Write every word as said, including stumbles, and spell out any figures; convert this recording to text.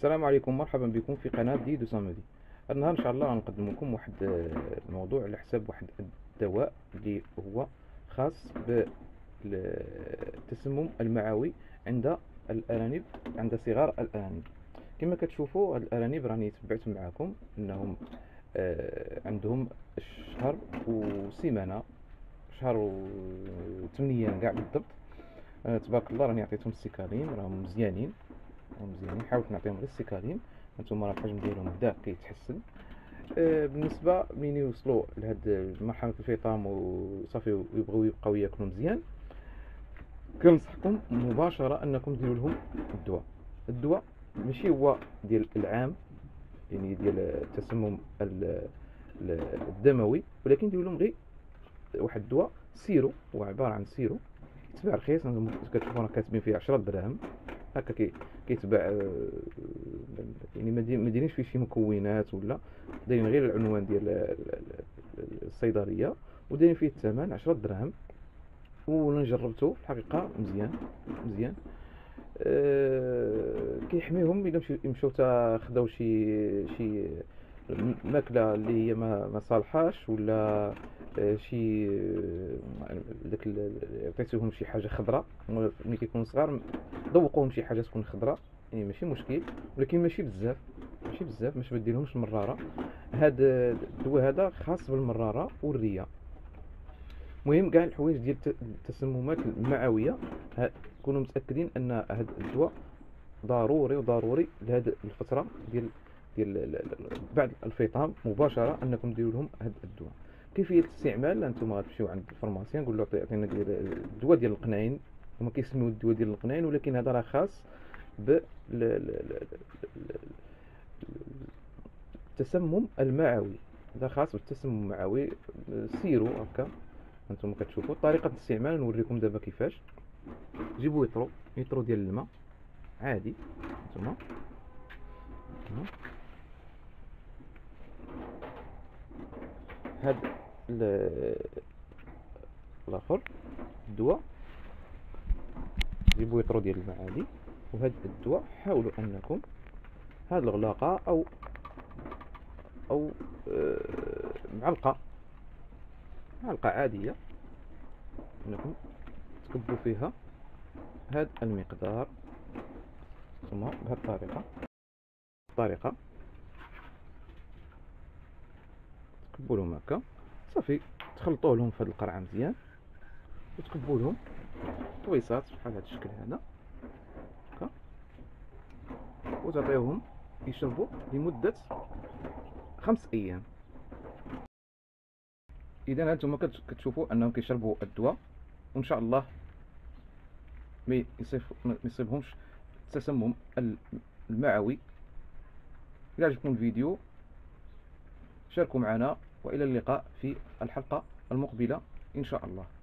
السلام عليكم، مرحبا بكم في قناة دي دو سامدي. النهار ان شاء الله غنقدم لكم واحد الموضوع على حساب واحد الدواء اللي هو خاص بالتسمم المعوي عند الارانب، عند صغار الارانب. كما كتشوفوا هاد الارانب راني تبعت معكم انهم آه، عندهم شهر وسيمانه، شهر وثمانية ايام كاع بالضبط. آه، تبارك الله راني عطيتهم السيكالين، راهم مزيانين مزيانين. حاولت نعطيهم غير السيكالين. هانتوما راه الحجم ديالهم بدا كيتحسن. آه، بالنسبه مين يوصلوا لهاد مرحله الفطام وصافي ويبغيو يبقاو ياكلوا مزيان، كنصحكم مباشره انكم ديروا لهم الدواء. الدواء ماشي هو ديال العام، يعني ديال التسمم ال- ال- الدموي، ولكن ديروا لهم غير واحد الدواء سيرو. هو عباره عن سيرو كيتباع رخيص، كتشوفوا راه كاتبين فيه عشرة دراهم هكا. كي كيتباع آه، يعني ما دايرينش فيه شي مكونات ولا، دايرين غير العنوان ديال ال- ال- الصيدليه، ودايرين فيه الثمن عشرة دراهم. وانا جربته في الحقيقه مزيان مزيان. أه كيحميهم الا مشيو مشاو تا خداو شي شي ماكله اللي هي ما ما صالحاش، ولا آه، شي آه، داك ال- عطيتيهم شي حاجه خضراء. ملي كيكونوا صغار ذوقوهم شي حاجه تكون خضراء، يعني ماشي مشكل، ولكن ماشي بزاف، ماشي بزاف باش ما ديرهمش مراره. هاد الدواء هذا خاص بالمراره والريه. المهم كاع الحوايج ديال التسممات المعويه، ها- كونوا متاكدين ان هاد الدواء ضروري وضروري لهاد الفتره ديال ديال ال- ال- بعد الفطام مباشره انكم ديروا لهم هاد الدواء. كيفيه الاستعمال، انتم غتمشيو عند الفارماسيان قول له عطينا ديال الدواء ديال القناين. هما كيسميوه الدواء ديال القناين، ولكن هذا راه خاص ب التسمم المعوي. هذا خاص بالتسمم المعوي. سيروا هكا. انتم كتشوفوا طريقه الاستعمال، نوريكم دابا كيفاش. جيبوا يطرو يطرو ديال الماء عادي. انتم هاد الاخر الدواء، جيبوا يطرو ديال الماء عادي. وهاد الدواء حاولوا انكم هاد الغلاقه او او آه، معلقه معلقه عاديه، انكم تكبوا فيها هاد المقدار. ثم بهاد الطريقه الطريقه تكبوا لهم هكا صافي. تخلطوا لهم في هاد القرعه مزيان، وتكبوا لهم طويصات بحال هاد الشكل هذا هكا، وتعطيوهم يشربوا لمده خمس ايام. اذا هانتوما كتشوفوا انهم كيشربوا الدواء، وان شاء الله ما يصيبهمش التسمم المعوي. إذا عجبكم الفيديو شاركوا معنا، وإلى اللقاء في الحلقة المقبلة إن شاء الله.